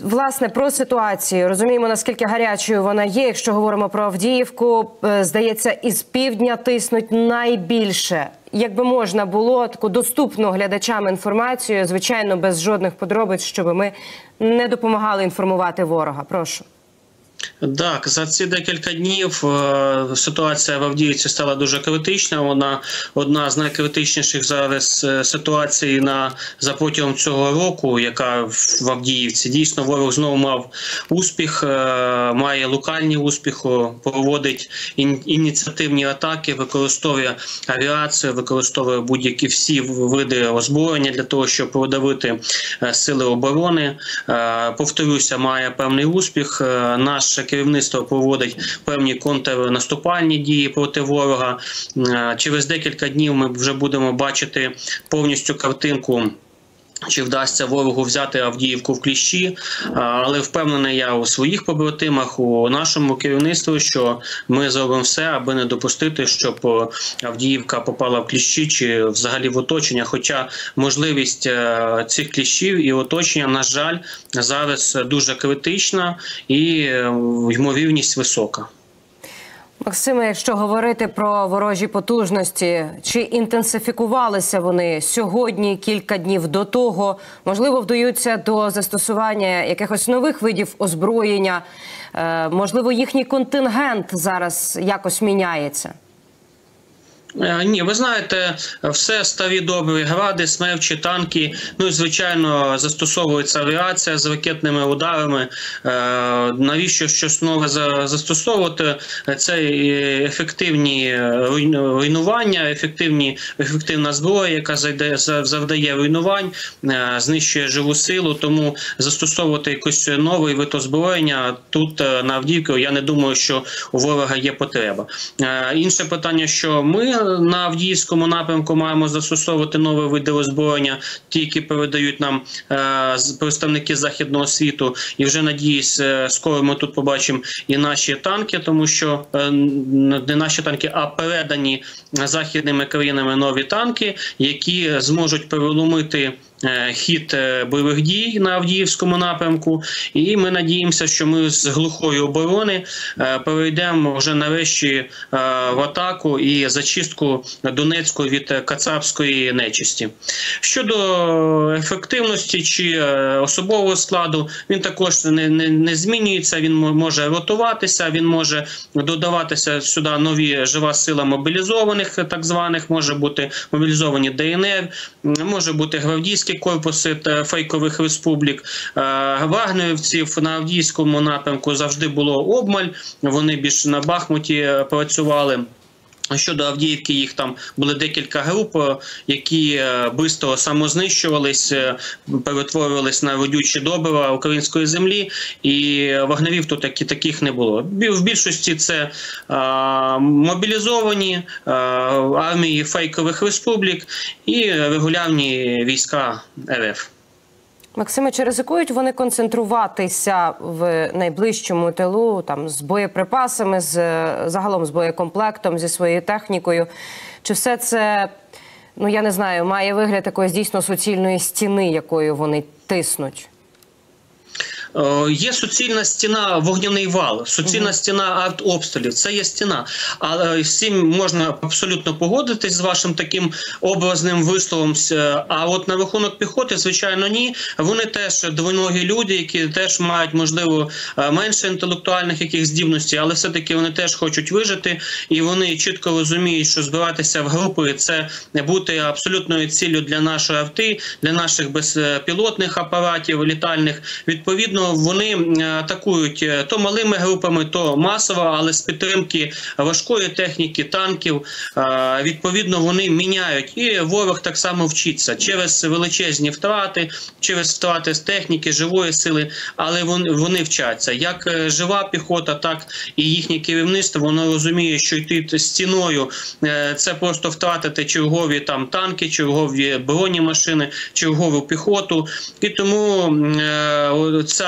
Власне, про ситуацію. Розуміємо, наскільки гарячою вона є. Якщо говоримо про Авдіївку, здається, із півдня тиснуть найбільше. Якби можна було таку доступну глядачам інформацію, звичайно, без жодних подробиць, щоб ми не допомагали інформувати ворога. Прошу. Так, за ці декілька днів ситуація в Авдіївці стала дуже критична. Вона одна з найкритичніших зараз ситуацій за протягом цього року, яка в Авдіївці. Дійсно, ворог знову мав успіх, має локальні успіхи, проводить ініціативні атаки, використовує авіацію, використовує будь-які всі види озброєння для того, щоб продавити сили оборони. Повторюся, має певний успіх. Наше керівництво проводить певні контрнаступальні дії проти ворога. Через декілька днів ми вже будемо бачити повністю картинку, чи вдасться ворогу взяти Авдіївку в кліщі, але впевнений я у своїх побратимах, у нашому керівництві, що ми зробимо все, аби не допустити, щоб Авдіївка попала в кліщі чи взагалі в оточення. Хоча можливість цих кліщів і оточення, на жаль, зараз дуже критична і ймовірність висока. Максиме, якщо говорити про ворожі потужності, чи інтенсифікувалися вони сьогодні, кілька днів до того? Можливо, вдаються до застосування якихось нових видів озброєння? Можливо, їхній контингент зараз якось міняється? Ні, ви знаєте, все старі добрі гради, смерчі, танки, ну і, звичайно, застосовується авіація з ракетними ударами. Навіщо щось нове застосовувати? Це ефективні руйнування, ефективна зброя, яка завдає руйнувань, знищує живу силу, тому застосовувати якийсь новий вид озброєння тут, на Авдіївку, я не думаю, що у ворога є потреба. Інше питання, що ми на Авдіївському напрямку маємо застосовувати нові види озброєння, ті, які передають нам представники Західного світу. І вже, надіюсь, скоро ми тут побачимо і наші танки, тому що не наші танки, а передані західними країнами нові танки, які зможуть переломити хід бойових дій на Авдіївському напрямку. І ми надіємося, що ми з глухої оборони перейдемо вже нарешті в атаку і зачистку Донецьку від кацапської нечисті. Щодо ефективності чи особового складу, він також не змінюється, він може ротуватися, він може додаватися сюди нові жива сила мобілізованих, так званих, може бути мобілізовані ДНР, може бути гвардійські корпуси фейкових республік. Вагнерівців на Авдіївському напрямку завжди було обмаль, вони більше на Бахмуті працювали. Щодо Авдіївки, їх там були декілька груп, які швидко самознищувались, перетворювались на родючі добрива української землі, і вагнерів тут таких не було. В більшості це мобілізовані армії фейкових республік і регулярні війська РФ. Максиме, чи ризикують вони концентруватися в найближчому тилу там, з боєприпасами, загалом з боєкомплектом, зі своєю технікою? Чи все це, ну я не знаю, має вигляд якоїсь дійсно суцільної стіни, якою вони тиснуть? Є суцільна стіна, вогняний вал, суцільна стіна артобстрілів, це є стіна. Але всім можна абсолютно погодитись з вашим таким образним висловом. А от на рахунок піхоти, звичайно, ні. Вони теж двоногі люди, які теж мають, можливо, менше інтелектуальних яких здібностей, але все-таки вони теж хочуть вижити. І вони чітко розуміють, що збиратися в групи – це бути абсолютною ціллю для нашої авти, для наших безпілотних апаратів, літальних. Відповідно, вони атакують то малими групами, то масово, але з підтримки важкої техніки, танків. Відповідно, вони міняють. І ворог так само вчиться через величезні втрати, через втрати з техніки, живої сили, але вони вчаться. Як жива піхота, так і їхнє керівництво, воно розуміє, що йти стіною – це просто втратити чергові там танки, чергові бронемашини, чергову піхоту. І тому ця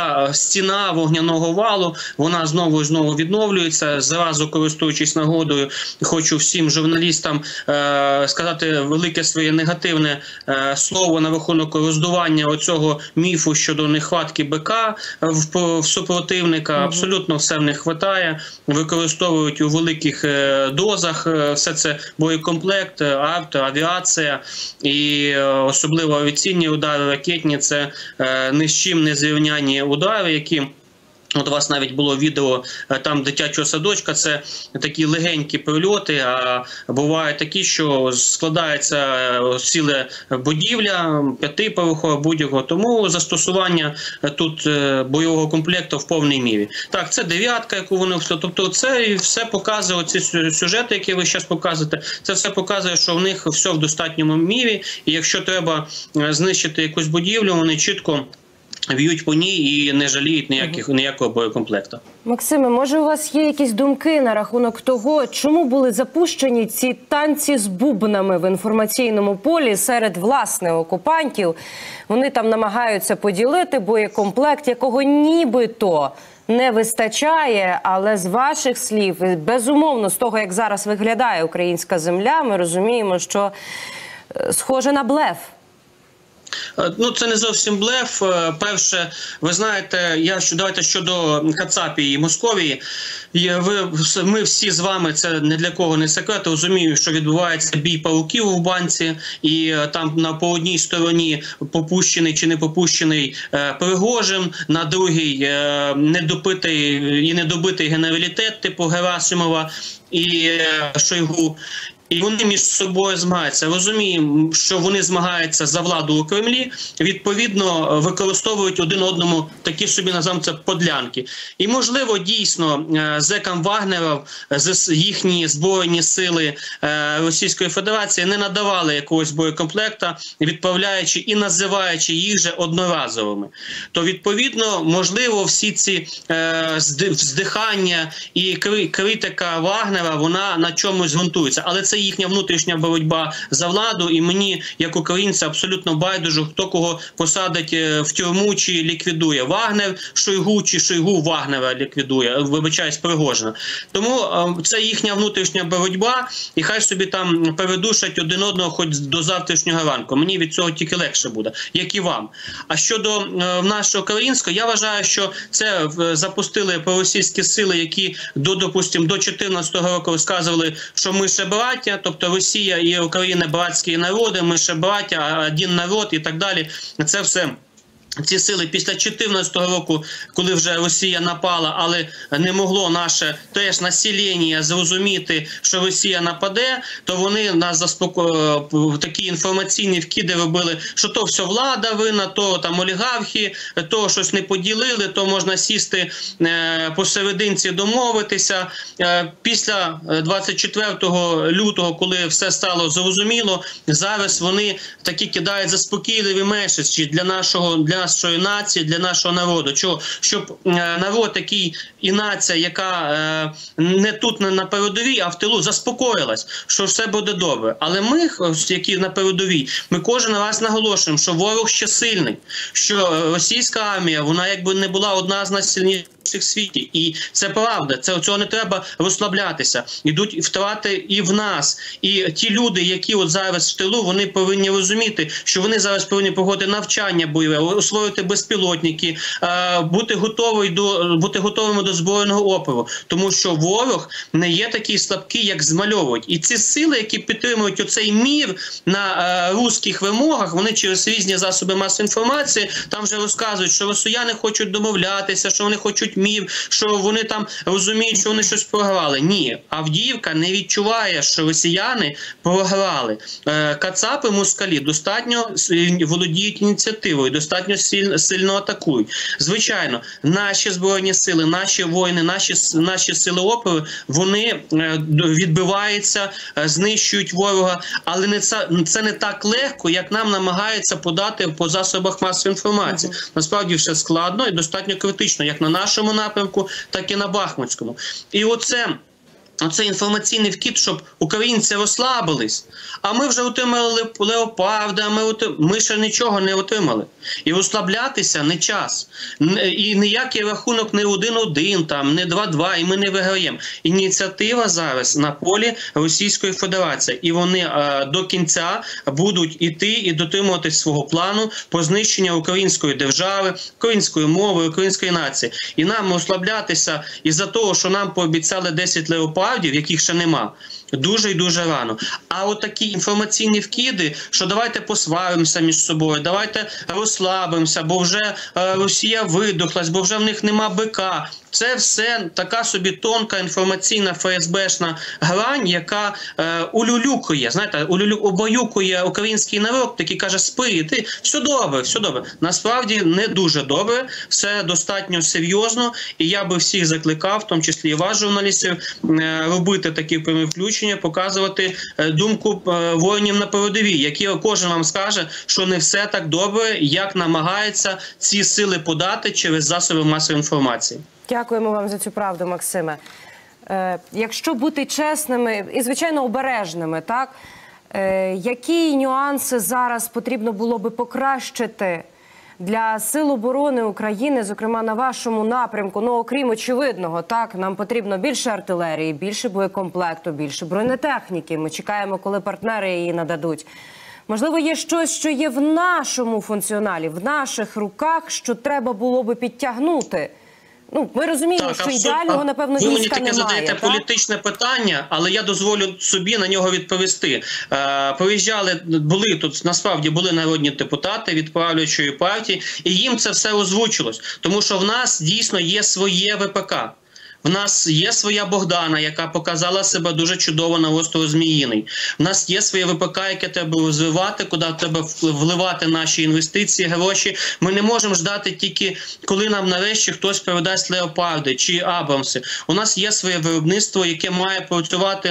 ця стіна вогняного валу, вона знову і знову відновлюється. Зразу, користуючись нагодою, хочу всім журналістам сказати велике своє негативне слово на рахунок роздування оцього міфу щодо нехватки БК в супротивника. Абсолютно все в них вистачає. Використовують у великих дозах все це боєкомплект, авіація і особливо авіаційні удари, ракетні – це ні з чим не зрівняні удари, які... От у вас навіть було відео там дитячого садочка, це такі легенькі прильоти, а бувають такі, що складається ціле будівля, 5-поверхова будь-якого. Тому застосування тут бойового комплекту в повній мірі. Так, це дев'ятка, яку вони... Тобто це все показує, ці сюжети, які ви зараз показуєте, це все показує, що в них все в достатньому мірі, і якщо треба знищити якусь будівлю, вони чітко б'ють по ній і не жаліють ніякого боєкомплекту. Максиме, може у вас є якісь думки на рахунок того, чому були запущені ці танці з бубнами в інформаційному полі серед, власне, окупантів? Вони там намагаються поділити боєкомплект, якого нібито не вистачає, але з ваших слів, безумовно, з того, як зараз виглядає українська земля, ми розуміємо, що схоже на блеф. Ну, це не зовсім блеф. Перше, ви знаєте, давайте щодо Кацапії і Московії. Ми всі з вами, це не для кого не секрет, розуміємо, що відбувається бій павуків в банці, і там по одній стороні попущений чи не попущений Пригожин, на другій недопитий і недобитий генералітет типу Герасимова і Шойгу. І вони між собою змагаються. Розуміємо, що вони змагаються за владу у Кремлі, відповідно використовують один одному такі собі, називаємо це, подлянки. І, можливо, дійсно, зекам Вагнера їхні збройні сили Російської Федерації не надавали якогось боєкомплекта, відправляючи і називаючи їх же одноразовими. То, відповідно, можливо, всі ці вздихання і критика Вагнера, вона на чомусь ґрунтується. Але це їхня внутрішня боротьба за владу, і мені, як українця, абсолютно байдуже, хто кого посадить в тюрму чи ліквідує. Вагнер Шойгу чи Шойгу Вагнера ліквідує, вибачаюсь, Пригожина. Тому це їхня внутрішня боротьба, і хай собі там передушать один одного хоч до завтрашнього ранку. Мені від цього тільки легше буде, як і вам. А щодо нашого українського, я вважаю, що це запустили проросійські сили, які допустим, до 2014 року розказували, що ми ще браття, тобто Росія і Україна братські народи, ми ще браття, один народ і так далі. Це все. Ці сили після 2014 року, коли вже Росія напала, але не могло наше теж населення зрозуміти, що Росія нападе, то вони нас такі інформаційні вкиди робили, що то все влада винна, то там олігархи, то щось не поділили, то можна сісти посерединці домовитися. Після 24 лютого, коли все стало зрозуміло, зараз вони такі кидають заспокійливі меседжі для нашої нації, для нашого народу. Чого? Щоб народ такий і нація, яка не тут на передовій, а в тилу, заспокоїлась, що все буде добре. Але ми, які на передовій, ми кожен раз наголошуємо, що ворог ще сильний, що російська армія, вона якби не була одна з найсильніших в світі. І це правда, цього не треба розслаблятися. Ідуть втрати і в нас. І ті люди, які от зараз в тилу, вони повинні розуміти, що вони зараз повинні проходити навчання бойове, освоїти безпілотники, бути готовими до збройного опору. Тому що ворог не є такий слабкий, як змальовують. І ці сили, які підтримують оцей мір на руських вимогах, вони через різні засоби масової інформації там вже розказують, що росіяни хочуть домовлятися, що вони хочуть мір, що вони там розуміють, що вони щось програли. Ні, Авдіївка не відчуває, що росіяни програли. Кацапи, москалі достатньо володіють ініціативою, достатньо сильно атакують. Звичайно, наші збройні сили, наші воїни, наші сили опору, вони відбиваються, знищують ворога, але це не так легко, як нам намагаються подати по засобах масової інформації. Насправді все складно і достатньо критично, як на нашому напрямку, так і на Бахмутському. І оце Оце інформаційний вкид, щоб українці розслабились. А ми вже отримали леопарда, ми ще нічого не отримали. І розслаблятися не час. І ніякий рахунок не 1-1, там, не 2-2, і ми не виграємо. Ініціатива зараз на полі Російської Федерації. І вони до кінця будуть іти і дотримуватись свого плану по знищенню української держави, української мови, української нації. І нам розслаблятися із-за того, що нам пообіцяли 10 леопардів, яких ще нема, дуже і дуже рано. А от такі інформаційні вкиди, що давайте посваримося між собою, давайте розслабимося, бо вже Росія видохлась, бо вже в них нема БК. Це все така собі тонка інформаційна ФСБшна грань, яка улюлюкує, знаєте, обаюкує український народ, який каже: спи, ти, все добре, все добре. Насправді не дуже добре, все достатньо серйозно, і я би всіх закликав, в тому числі і вас, журналістів, робити такі прямі включення, показувати думку воїнів на передовій, які кожен вам скаже, що не все так добре, як намагається ці сили подати через засоби масової інформації. Дякуємо вам за цю правду, Максиме. Якщо бути чесними і, звичайно, обережними, так? Які нюанси зараз потрібно було би покращити для Сил оборони України, зокрема на вашому напрямку? Ну, окрім очевидного, так, нам потрібно більше артилерії, більше боєкомплекту, більше бронетехніки. Ми чекаємо, коли партнери її нададуть. Можливо, є щось, що є в нашому функціоналі, в наших руках, що треба було би підтягнути. Ну, ми розуміємо, що ідеального, напевно, війська немає. Ви мені таке задаєте політичне питання, але я дозволю собі на нього відповісти. Приїжджали, були тут, насправді, були народні депутати від правлячої партії, і їм це все озвучилось. Тому що в нас дійсно є своє ВПК. В нас є своя Богдана, яка показала себе дуже чудово на острові Зміїний. В нас є своє ВПК, яке треба розвивати, куди треба вливати наші інвестиції, гроші. Ми не можемо ждати тільки, коли нам нарешті хтось передасть леопарди чи абрамси. У нас є своє виробництво, яке має працювати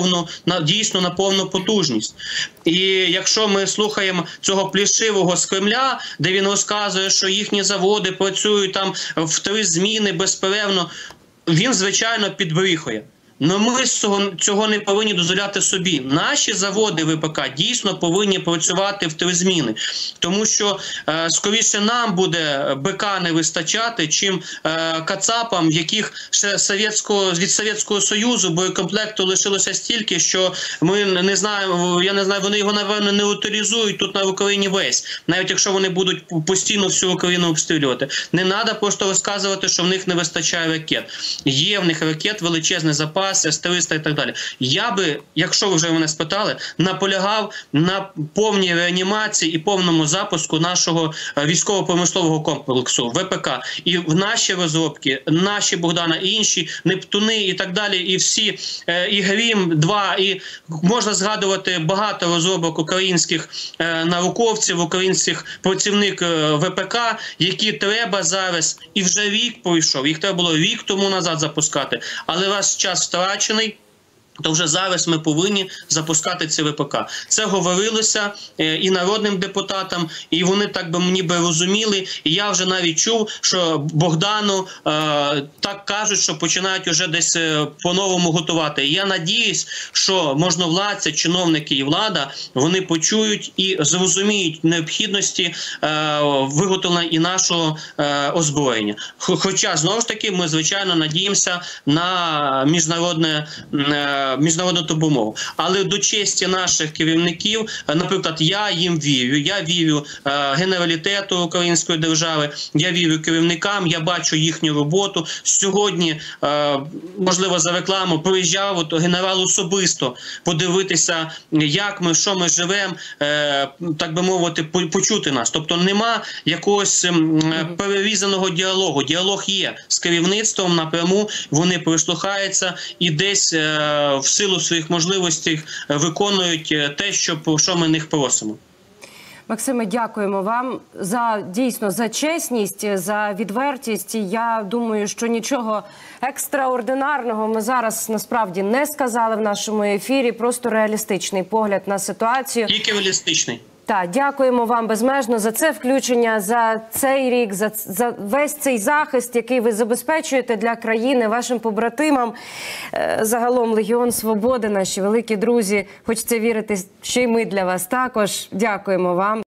дійсно на повну потужність. І якщо ми слухаємо цього плішивого з Кремля, де він розказує, що їхні заводи працюють там в 3 зміни безперервно, він, звичайно, підбріхує. Але ми цього не повинні дозволяти собі. Наші заводи ВПК дійсно повинні працювати в 3 зміни. Тому що скоріше нам буде БК не вистачати, чим кацапам, в яких ще від Совєтського Союзу боєкомплекту лишилося стільки, що ми не знаємо, я не знаю, вони його, напевно, не утилізують тут на Україні весь. Навіть якщо вони будуть постійно всю Україну обстрілювати. Не треба просто розказувати, що в них не вистачає ракет. Є в них ракет, величезний запас, С-300 і так далі. Я би, якщо ви вже мене спитали, наполягав на повній реанімації і повному запуску нашого військово-промислового комплексу ВПК. І в наші розробки, наші Богдана, і інші Нептуни і так далі, і всі, і Грім-2, і можна згадувати багато розробок українських науковців, українських працівників ВПК, які треба зараз, і вже рік пройшов, їх треба було рік тому назад запускати, але раз час втрачений, то вже зараз ми повинні запускати ці ВПК. Це говорилося і народним депутатам, і вони так би ніби розуміли. І я вже навіть чув, що Богдану так кажуть, що починають вже десь по-новому готувати. І я надіюсь, що можновладці, чиновники і влада, вони почують і зрозуміють необхідності виготовлення і нашого озброєння. Хоча, знову ж таки, ми, звичайно, надіємося на міжнародну допомогу. Але до честі наших керівників, наприклад, я їм вірю. Я вірю генералітету української держави, я вірю керівникам, я бачу їхню роботу. Сьогодні, можливо, за рекламу, приїжджав генерал особисто подивитися, як ми, що ми живемо, так би мовити, почути нас. Тобто нема якогось перерізаного діалогу. Діалог є з керівництвом напряму, вони прислухаються і десь в силу своїх можливостей виконують те, що ми них просимо. Максиме, дякуємо вам дійсно за чесність, за відвертість. Я думаю, що нічого екстраординарного ми зараз насправді не сказали в нашому ефірі. Просто реалістичний погляд на ситуацію. Тільки реалістичний. Так, дякуємо вам безмежно за це включення, за цей рік, за весь цей захист, який ви забезпечуєте для країни, вашим побратимам. Загалом Легіон Свободи, наші великі друзі. Хочеться вірити, що й ми для вас також. Дякуємо вам.